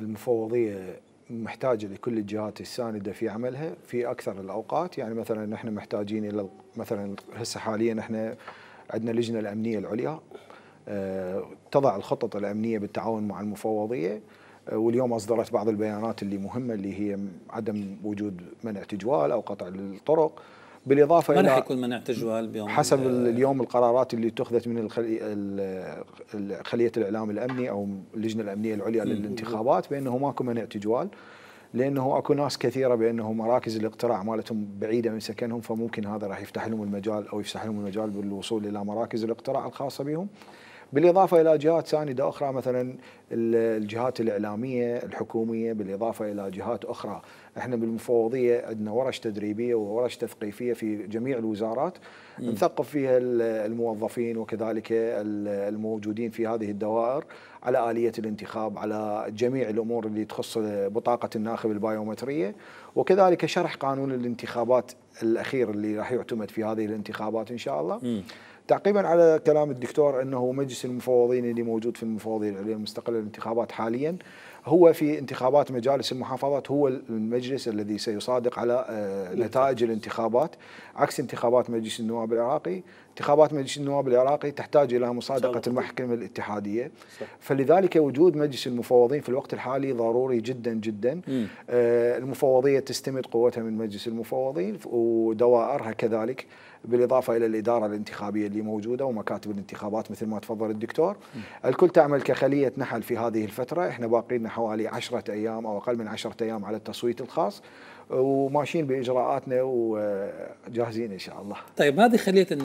المفوضية محتاجة لكل الجهات الساندة في عملها في أكثر الأوقات. يعني مثلا نحن محتاجين إلى مثلا هسه حاليا احنا عندنا اللجنة الأمنية العليا تضع الخطط الأمنية بالتعاون مع المفوضية، واليوم أصدرت بعض البيانات اللي مهمة اللي هي عدم وجود منع تجوال أو قطع الطرق، بالإضافة ما إلى راح يكون منع تجوال بيوم حسب اليوم القرارات اللي اتخذت من خلية الإعلام الأمني أو اللجنة الأمنية العليا للانتخابات بأنه ماكو منع تجوال، لأنه أكو ناس كثيرة بأنه مراكز الاقتراع مالتهم بعيدة من سكنهم، فممكن هذا راح يفتح لهم المجال أو يفسح لهم المجال بالوصول إلى مراكز الاقتراع الخاصة بهم. بالإضافة إلى جهات ساندة أخرى مثلا الجهات الإعلامية الحكومية، بالإضافة إلى جهات أخرى. احنا بالمفوضية عندنا ورش تدريبية وورش تثقيفية في جميع الوزارات نثقف فيها الموظفين وكذلك الموجودين في هذه الدوائر على آلية الانتخاب، على جميع الأمور اللي تخص بطاقة الناخب البايومترية، وكذلك شرح قانون الانتخابات الأخير اللي راح يعتمد في هذه الانتخابات إن شاء الله. تعقيبا على كلام الدكتور انه مجلس المفوضين اللي موجود في المفوضيه العليا المستقله للانتخابات حاليا هو في انتخابات مجالس المحافظات هو المجلس الذي سيصادق على نتائج الانتخابات، عكس انتخابات مجلس النواب العراقي. انتخابات مجلس النواب العراقي تحتاج الى مصادقه المحكمه الاتحاديه، فلذلك وجود مجلس المفوضين في الوقت الحالي ضروري جدا جدا. المفوضيه تستمد قوتها من مجلس المفوضين ودوائرها كذلك، بالإضافة إلى الإدارة الانتخابية اللي موجودة ومكاتب الانتخابات مثل ما تفضل الدكتور. الكل تعمل كخلية نحل في هذه الفترة. احنا باقي لنا حوالي 10 أيام أو أقل من 10 أيام على التصويت الخاص، وماشيين بإجراءاتنا وجاهزين إن شاء الله. طيب هذه خلية